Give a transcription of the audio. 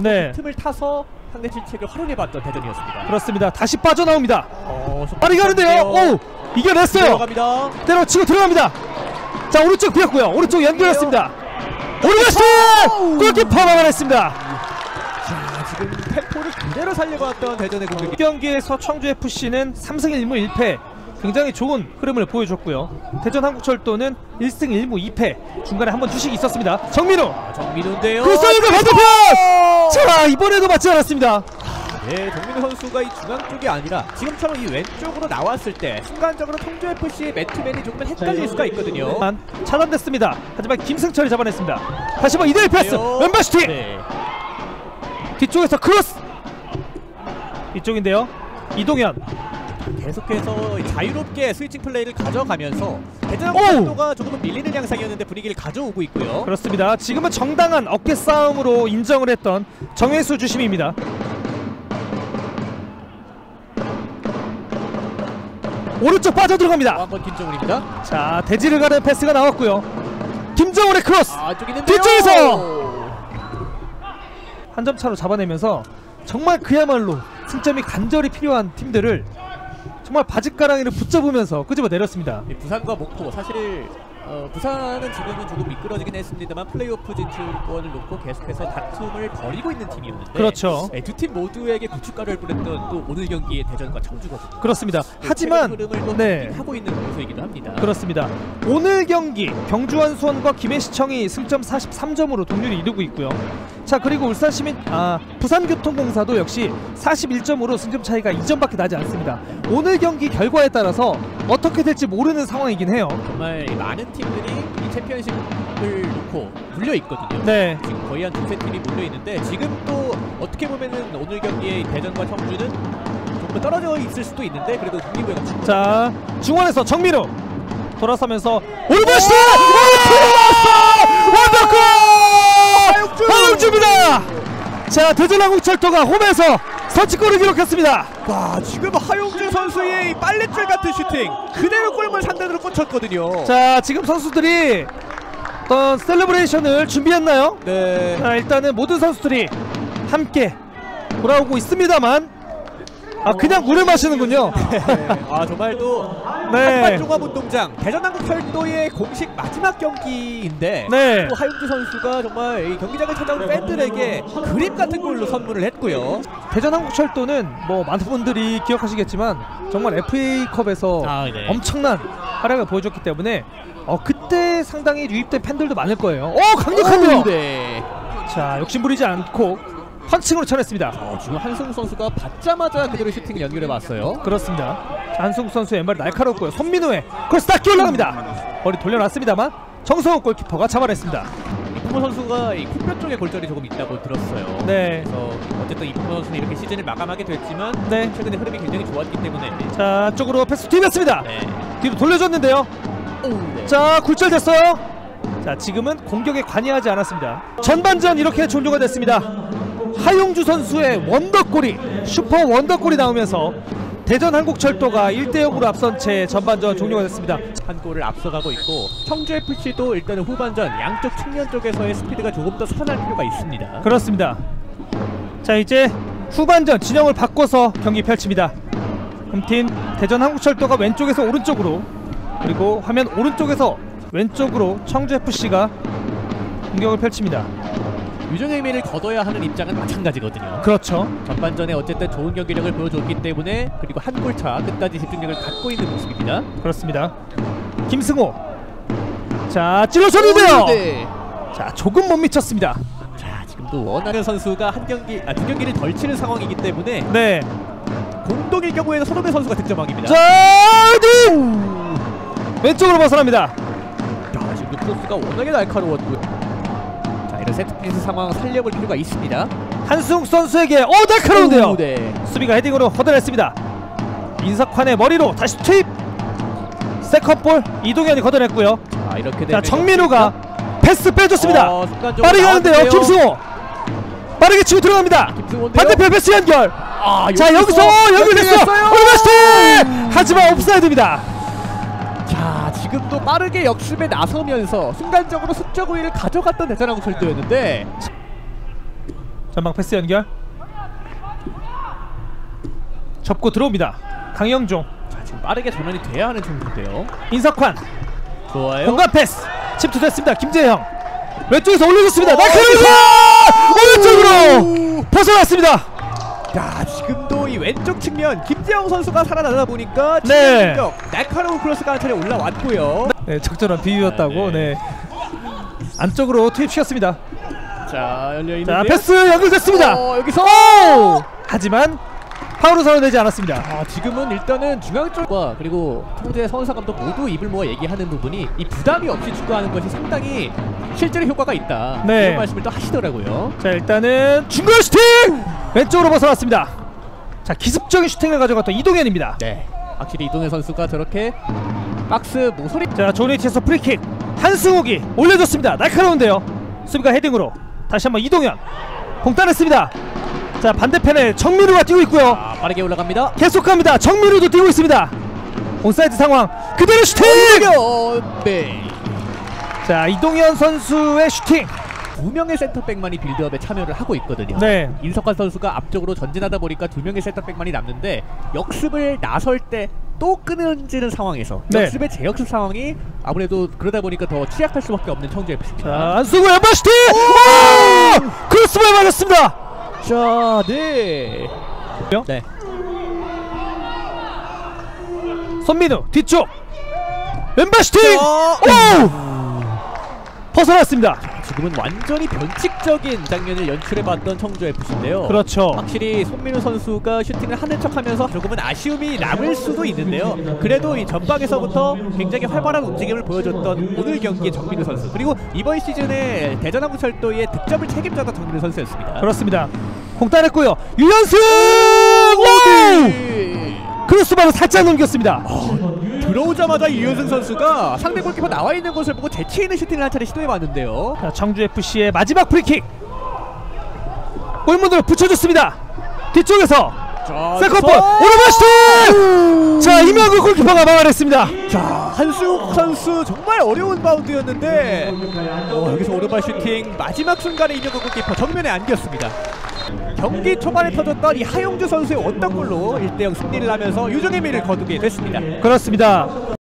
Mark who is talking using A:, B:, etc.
A: 네.
B: 틈을 타서 상대 실책을 활용해봤던 대전이었습니다.
A: 그렇습니다. 다시 빠져나옵니다. 빠르게 가는데요. 오! 이겨냈어요.
B: 들어갑니다.
A: 때려치고 들어갑니다. 자, 오른쪽 비었고요. 오른쪽 연결했습니다. 오른쪽 골키퍼 막아냈습니다.
B: 자, 지금 템포를 그대로 살려봤던 대전의 공격.
A: 경기에서 청주FC는 3승 1무 1패 굉장히 좋은 흐름을 보여줬고요. 대전한국철도는 1승 1무 2패 중간에 한번 휴식이 있었습니다. 정민우!
B: 정민우인데요.
A: 굿사이드 반대편! 자, 이번에도 맞지 않았습니다.
B: 네, 정민우 선수가 이 중앙 쪽이 아니라 지금처럼 이 왼쪽으로 나왔을 때 순간적으로 청주FC의 맨투맨이 조금 헷갈릴 수가 있거든요.
A: 차단됐습니다. 하지만 김승철이 잡아냈습니다. 다시 한번 2대1 패스! 왼발 슈팅!
B: 네.
A: 뒤쪽에서 크로스! 이쪽인데요. 이동현
B: 계속해서 자유롭게 스위칭 플레이를 가져가면서 대전한국철도가 조금은 밀리는 양상이었는데 분위기를 가져오고 있고요.
A: 그렇습니다. 지금은 정당한 어깨 싸움으로 인정을 했던 정혜수 주심입니다. 오른쪽 빠져 들어갑니다.
B: 한번 김정훈입니다.
A: 자, 대지를 가는 패스가 나왔고요. 김정훈의 크로스.
B: 있는데요.
A: 뒤쪽에서 한 점 차로 잡아내면서 정말 그야말로 승점이 간절히 필요한 팀들을 정말 바짓가랑이를 붙잡으면서 끄집어 내렸습니다.
B: 부산과 목포 사실 부산은 지금은 조금 미끄러지긴 했습니다만 플레이오프 진출권을 놓고 계속해서 다툼을 벌이고 있는 팀이었는데
A: 그렇죠.
B: 네, 두 팀 모두에게 고춧가루를 뿌렸던 또 오늘 경기의 대전과 청주거든요.
A: 그렇습니다.
B: 네,
A: 하지만
B: 흐름을 하고 있는 모습이기도 합니다.
A: 그렇습니다. 오늘 경기 경주한수원과 김해시청이 승점 43점으로 동률을 이루고 있고요. 자, 그리고 울산시민 부산교통공사도 역시 41점으로 승점 차이가 2점밖에 나지 않습니다. 오늘 경기 결과에 따라서 어떻게 될지 모르는 상황이긴 해요.
B: 정말 많은 팀들이 이 챔피언십을 놓고 물려 있거든요.
A: 네.
B: 지금 거의 한 두세 팀이 물려 있는데 지금 또 어떻게 보면은 오늘 경기의 대전과 청주는 조금 떨어져 있을 수도 있는데 그래도 독립구역.
A: 자, 중원에서 정민우 돌아서면서 오른발 슛! 완벽골! 하용주입니다. 자, 대전한국철도가 홈에서 선취골을 기록했습니다.
B: 와, 지금 하용주 선수의 빨랫줄 같은 슈팅 그대로 골문 상단으로 꽂혔거든요.
A: 자, 지금 선수들이 어떤 셀러브레이션을 준비했나요?
B: 네.
A: 자, 일단은 모든 선수들이 함께 돌아오고 있습니다만 그냥 물을 마시는군요.
B: 정말 또
A: 네.
B: 한반종합운동장 대전한국철도의 공식 마지막 경기인데
A: 네.
B: 또 하용주 선수가 정말 이 경기장을 찾아온 팬들에게 그림 같은 골로 선물을 했고요.
A: 대전한국철도는 뭐 많은 분들이 기억하시겠지만 정말 FA컵에서
B: 네.
A: 엄청난 활약을 보여줬기 때문에 그때 상당히 유입된 팬들도 많을 거예요. 강력한데요.
B: 네.
A: 자, 욕심부리지 않고 펀칭으로 쳐냈습니다.
B: 지금 한승우 선수가 받자마자 그대로 슈팅을 연결해봤어요.
A: 그렇습니다. 자, 한승우 선수의 왼발이 날카롭고요. 손민우의 크로스 딱 올라갑니다. 머리 돌려놨습니다만 정성호 골키퍼가 잡아냈습니다.
B: 이풍모 선수가 이 콧뼈 쪽에 골절이 조금 있다고 들었어요.
A: 네.
B: 그래서 어쨌든 이풍모 선수는 이렇게 시즌을 마감하게 됐지만
A: 네.
B: 최근에 흐름이 굉장히 좋았기 때문에
A: 자, 쪽으로 패스 튀겼습니다.
B: 네.
A: 뒤로 돌려줬는데요.
B: 네.
A: 자, 굴절됐어요. 자, 지금은 공격에 관여하지 않았습니다. 전반전 이렇게 종료가 됐습니다. 하용주 선수의 원더골이 슈퍼 원더골이 나오면서 대전한국철도가 1대0으로 앞선 채 전반전 종료가 됐습니다.
B: 한 골을 앞서가고 있고 청주FC도 일단은 후반전 양쪽 측면 쪽에서의 스피드가 조금 더 살아날 필요가 있습니다.
A: 그렇습니다. 자, 이제 후반전 진영을 바꿔서 경기 펼칩니다. 홈팀 대전한국철도가 왼쪽에서 오른쪽으로, 그리고 화면 오른쪽에서 왼쪽으로 청주FC가 공격을 펼칩니다.
B: 유종의 의미를 거둬야 하는 입장은 마찬가지거든요.
A: 그렇죠.
B: 전반전에 어쨌든 좋은 경기력을 보여줬기 때문에 그리고 한 골차 끝까지 집중력을 갖고 있는 모습입니다.
A: 그렇습니다. 김승호. 자, 찔러줬는데요.
B: 네.
A: 자, 조금 못 미쳤습니다.
B: 자, 지금도 원하는 선수가 두 경기를 덜 치는 상황이기 때문에
A: 네.
B: 공동일 경우에는 손흥민 선수가 득점왕입니다.
A: 자, 왼쪽으로 벗어납니다.
B: 자, 지금 크로스가 워낙에 날카로웠고요. 이런 세트피스 상황 살려볼 필요가 있습니다.
A: 한승욱 선수에게 날카로운데요.
B: 네.
A: 수비가 헤딩으로 걷어냈습니다. 인석환의 머리로 다시 투입. 세컨볼 이동현이 걷어냈고요.
B: 자, 이렇게 되면
A: 자, 정민우가 패스 빼줬습니다. 빠르게 하는데요. 김승호 빠르게 치고 들어갑니다. 반대편 패스 연결. 자, 여기서 연결됐어요. 오르마스팅! 하지만 옵사이드입니다.
B: 자, 지금도 빠르게 역습에 나서면서 순간적으로 수적 우위를 가져갔던 대전한국철도였는데
A: 전방 패스 연결. 접고 들어옵니다. 강영종.
B: 자, 지금 빠르게 전환이 돼야 하는 정도인데요.
A: 인석환.
B: 좋아요.
A: 공간 패스. 침투됐습니다. 김재형. 왼쪽에서 올려줬습니다. 날카로운 오른쪽으로 벗어났습니다.
B: 야, 지금도 이 왼쪽 측면 김재영 선수가 살아나다 보니까
A: 네.
B: 날카로운 크로스가 한 차례 올라왔고요.
A: 네, 적절한 비유였다고.
B: 네.
A: 네. 안쪽으로 투입시켰습니다.
B: 자, 열려있는데요.
A: 자, 패스 연결됐습니다.
B: 여기서
A: 하지만 파울은 선언되지 않았습니다.
B: 지금은 일단은 중앙 쪽과 그리고 청주의 서은사 감독 모두 입을 모아 얘기하는 부분이 이 부담이 없이 축구하는 것이 상당히 실제로 효과가 있다.
A: 네.
B: 이런 말씀을 또 하시더라고요.
A: 자, 일단은 중거리 슈팅! 왼쪽으로 벗어났습니다. 자, 기습적인 슈팅을 가져갔던 이동현입니다.
B: 네, 확실히 이동현 선수가 저렇게 박스 모서리.
A: 자, 조니티에서 프리킥. 한승욱이 올려줬습니다. 날카로운데요. 수비가 헤딩으로 다시 한번 이동현. 공 따냈습니다. 자, 반대편에 정민우가 뛰고 있고요.
B: 빠르게 올라갑니다.
A: 계속합니다. 정민우도 뛰고 있습니다. 온사이드 상황. 그대로 슈팅!
B: 네.
A: 자, 이동현 선수의 슈팅.
B: 두 명의 센터백만이 빌드업에 참여를 하고 있거든요.
A: 네.
B: 인석환 선수가 앞쪽으로 전진하다 보니까 두 명의 센터백만이 남는데 역습을 나설 때 또 끊어지는 상황에서
A: 네.
B: 역습의 재역습 상황이 아무래도 그러다 보니까 더 취약할 수밖에 없는 청주 FC입니다.
A: 자, 안승우 왼발 슈팅! 오! 크로스바에 맞았습니다.
B: 자, 네. 네.
A: 손민우 뒤쪽 왼발 슈팅!
B: 자,
A: 오! 벗어났습니다.
B: 지금은 완전히 변칙적인 장면을 연출해봤던 청주 FC인데요.
A: 그렇죠.
B: 확실히 손민우 선수가 슈팅을 하는 척하면서 조금은 아쉬움이 남을 수도 있는데요. 그래도 이 전방에서부터 굉장히 활발한 움직임을 보여줬던 오늘 경기의 정민우 선수, 그리고 이번 시즌에 대전항구철도의 득점을 책임졌던 정민우 선수였습니다.
A: 그렇습니다. 공 따냈고요. 유현승! 오! 크로스바로 살짝 넘겼습니다.
B: 들어오자마자 이효승 선수가 상대 골키퍼 나와 있는 것을 보고 재치 있는 슈팅을 한 차례 시도해봤는데요.
A: 자, 청주 FC의 마지막 프리킥. 골문으로 붙여줬습니다. 뒤쪽에서 세컨볼 오른발 슈팅! 자, 이명구 골키퍼가 막아냈습니다.
B: 자, 한승욱 선수 정말 어려운 바운드였는데 여기서 오른발 슈팅 마지막 순간에 이명구 골키퍼 정면에 안겼습니다. 경기 초반에 터졌던 이 하용주 선수의 원더골로 1대0 승리를 하면서 유종의 미를 거두게 됐습니다.
A: 그렇습니다.